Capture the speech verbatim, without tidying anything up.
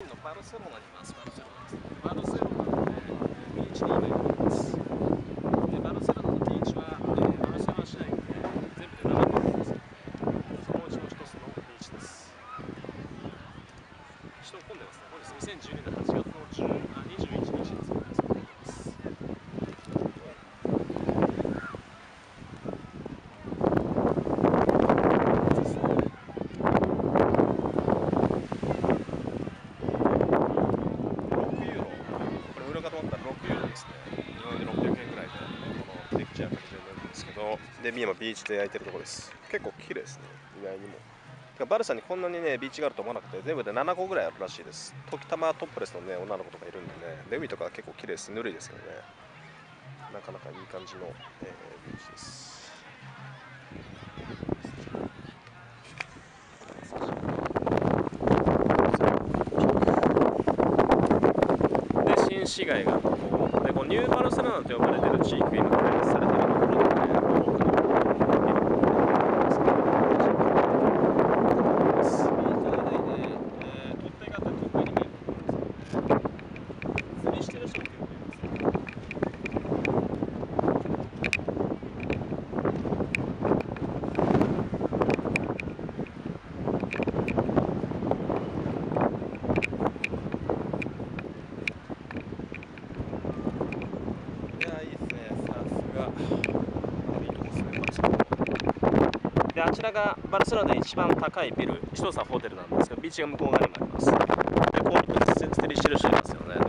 ンのバルセロナにいます。バルセロナです。バルセロナで、ビーチに今います。で、バルセロナのビーチは、えー、バルセロナ市内に、ね、全部でななこあるんですよ。そのうちの一つのビーチです。人混んでますね。本日にせんじゅうにねんはちがつのじゅうあにじゅういちにちですね。混んでます。ろくユーロ、これ売るかと思ったらろくユーロですね。日本円でろっぴゃくえんくえんくらいで、このピクチャーが非常に良いんですけど、で、今ビーチで焼いてるところです。結構綺麗ですね、意外にも。バルサにこんなにね、ビーチがあると思わなくて、全部でななこぐらいあるらしいです。時たまトップレスのね、女の子とかいるんでね、で、海とか結構綺麗です。ぬるいですけどね。なかなかいい感じの、えー、ビーチです。で、新市街がここで、こうニューバルセロナと呼ばれている地域が今開発されているところで、ね、多くので、あちらがバルセロナで一番高いビル、一つはホテルなんですけど、ビーチが向こう側にもあります。で、こうステリ印ありますよね。